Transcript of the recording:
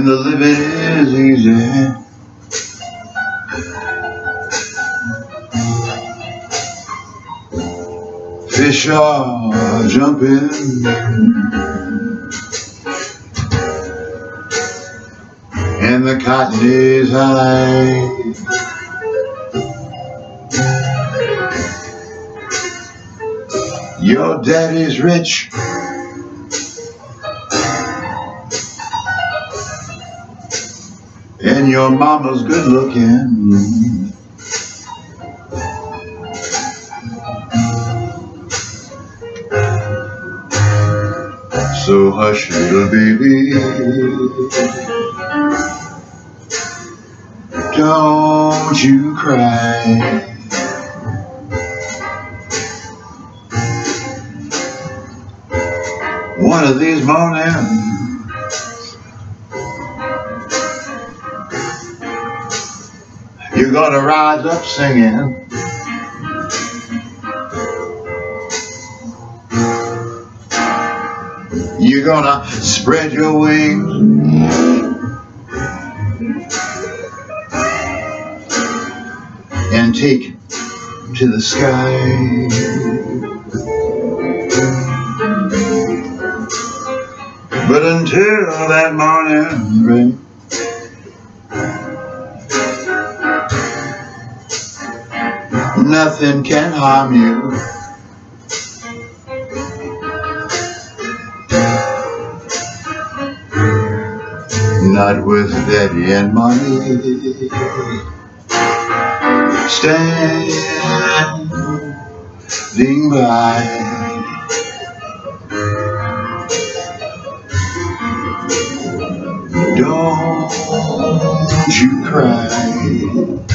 when the living is easy. Fish are jumping, and the cotton is high. Your daddy's rich, and your mama's good looking. So hush, little baby, don't you cry. One of these mornings, you're gonna rise up singing. You're gonna spread your wings and take to the sky. But until that morning rain, nothing can harm you. Not with daddy and mommy standing by. Don't you cry.